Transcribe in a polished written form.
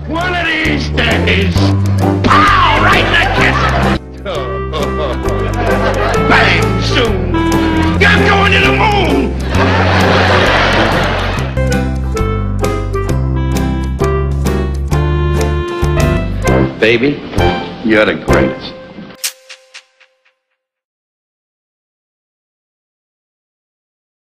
One of these days, pow, right in the kiss. Bang, soon. I'm going to the moon. Baby, you're the greatest.